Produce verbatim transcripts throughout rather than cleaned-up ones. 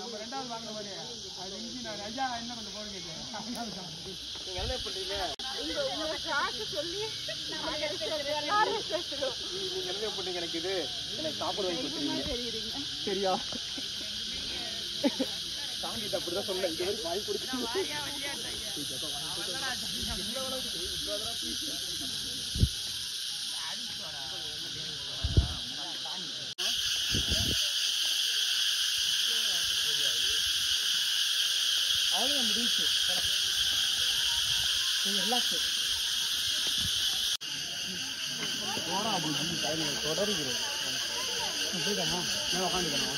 ரெண்டாவது வாங்கின மாதிரி அது இஞ்சி நான் ஐயா என்ன கொஞ்சம் போட கேட்டேன் நீங்க என்ன பண்றீங்க இந்த உங்க காசு சொல்லி நீங்க என்ன பண்றீங்க எனக்கு இது எனக்கு சாப்பிட வாங்கி கொடுத்துறீங்க சரியா தாங்கிட்ட அப்படிதான் சொல்ல இந்த மாதிரி வாங்கி கொடுத்து அவ்வளோ முடிச்சு ரிலாக்ஸ் போடா அப்படி டைம் தொடருகிறோம் போயிட்டாமா நான் உட்காந்துக்கணும்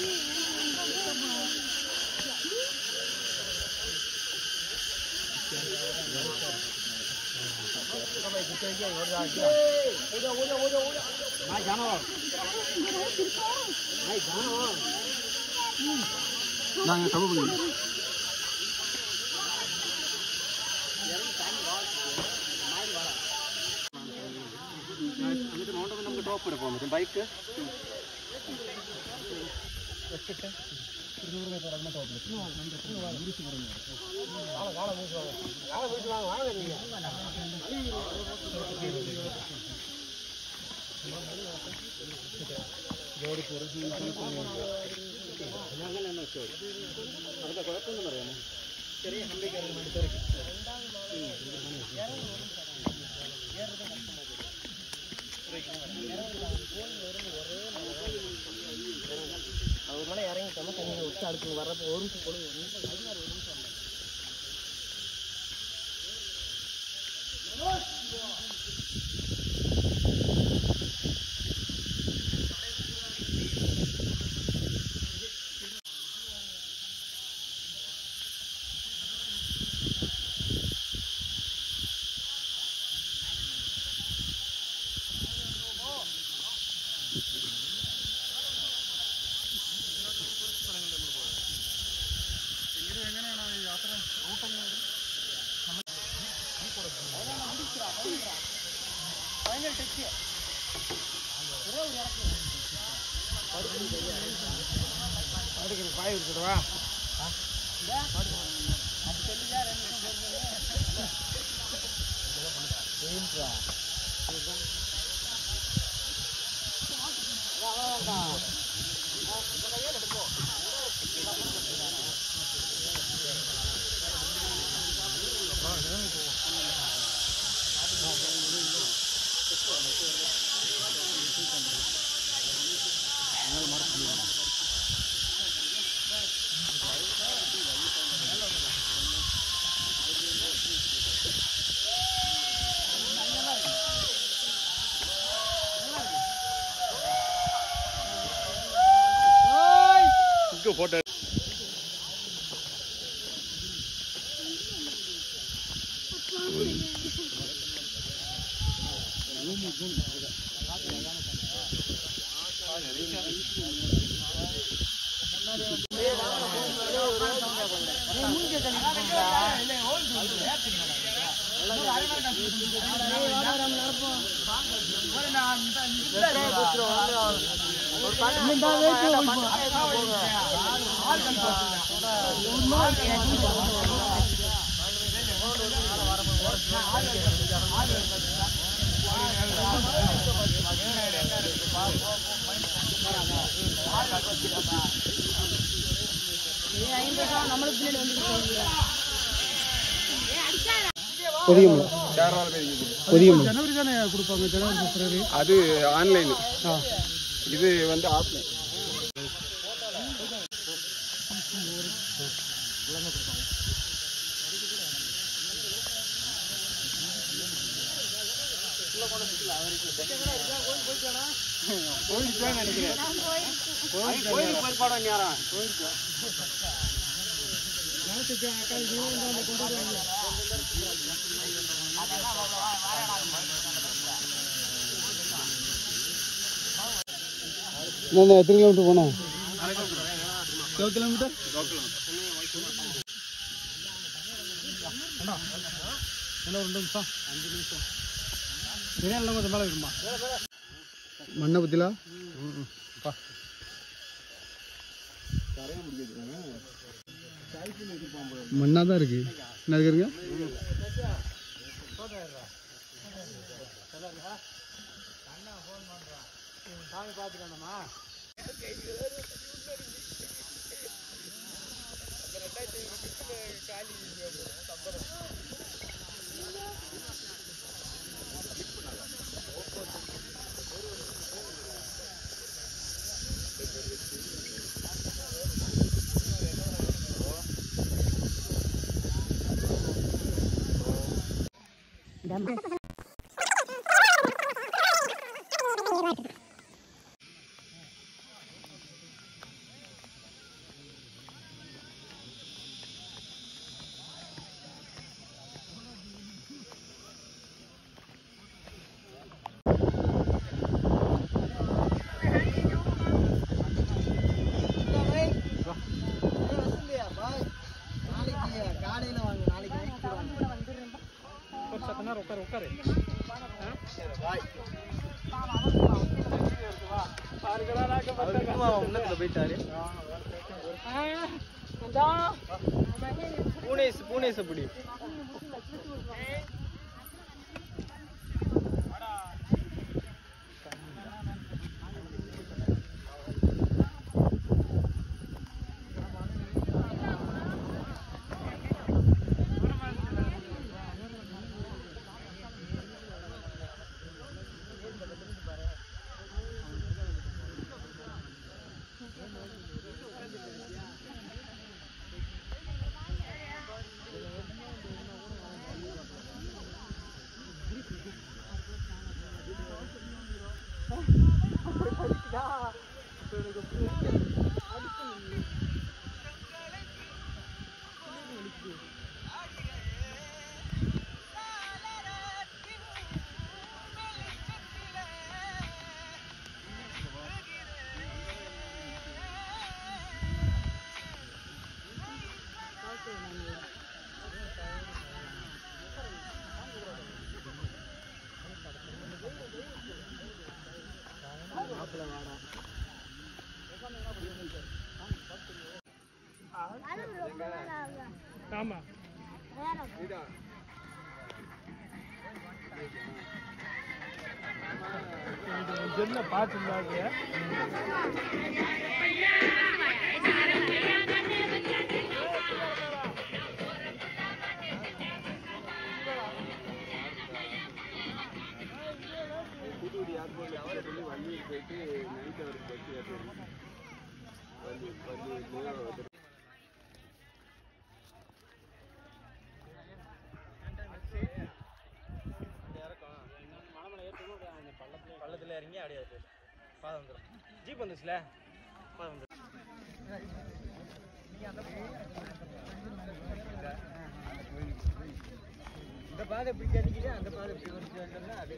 நாங்கள் தப்பு பண்ணி നമുക്ക് ഡ്രോപ്പ് എടുക്കാൻ പറ്റും ബൈക്ക് വെച്ചിട്ട് ഇരുന്നൂറ് മീറ്റർ അങ്ങനെ അങ്ങനെ തന്നെ വെച്ചോ അതൊക്കെ കുഴപ്പമൊന്നും പറയാമോ ചെറിയ ഹമ്പിക്കാരൻ വേണ്ടി തിരക്കി ஒரு மணி இறங்கிட்டோம்னா தண்ணி விட்டு அடுத்து வர்றப்போ ஒரு நிமிஷம் பொழுது ஒரு நிமிஷம் பதினாறு ஒரு நிமிஷம் பாய் விட்டுடுவா போட்டோ ஜனவரி தானே கொடுப்பாங்க ஜனவரி பிப்ரவரி அது ஆன்லைன் இது வந்து ஆஃப்லைன் போயிட்டு நினைக்கிறேன் கோயிலுக்கு போய் பாடம் நேரம் போயிருக்கு எத்தனை கிலோமீட்டர் போனோம் दो किलोमीटर दो किलोमीटर என்ன ரெண்டு நிமிஷம் அஞ்சு நிமிஷம் சரியா இல்லை கொஞ்சம் மேலே இருக்குமா மண்ணை பற்றிலா ம் பா மண்ணா தான் இருக்கு. என்ன இருக்குங்க? சாமி பார்த்துக்கணுமா? உட்காரு உட்காரு போயிட்டாரு. பூனேஸ் பூனேஸ் அப்படி ஆமா என்ன பாட்டு புதுடி ஏர்போர்ட்ல அவரை சொல்லி வண்டி போயிட்டு நைட் அவருக்கு பஸ் ஏற்றணும் வண்டி வண்டி பள்ளத்தில் இறங்கி அப்படியே பாதை வந்துடும். ஜீப் வந்துச்சுல பாதை வந்துடும். இந்த பாதை எப்படி கிடைக்கிது அந்த பாதை எப்படி வந்துச்சு வந்தோம்னா அது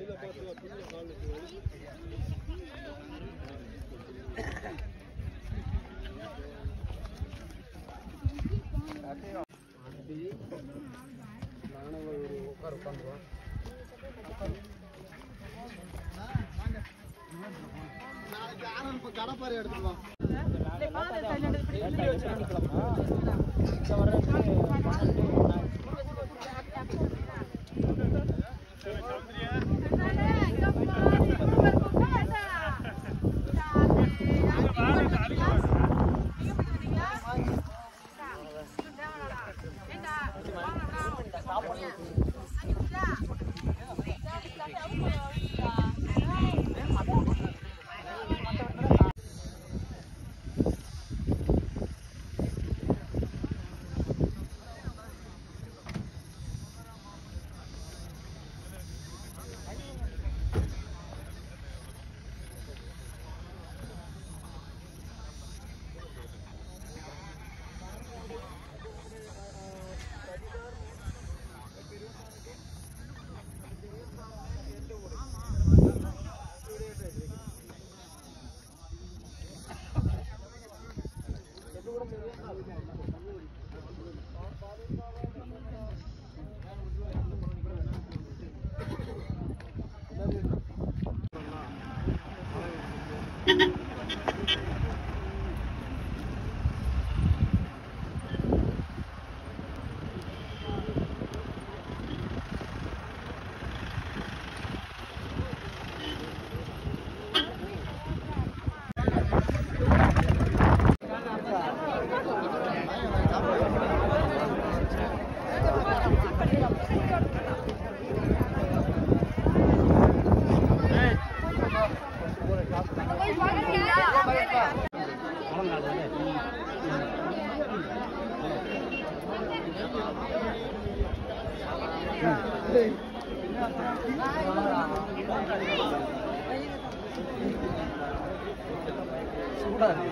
மாணவர் ஒரு உட்கார உட்காந்துருவோம். கடப்பாறை எடுத்துக்கலாம். சூடா இருக்கு.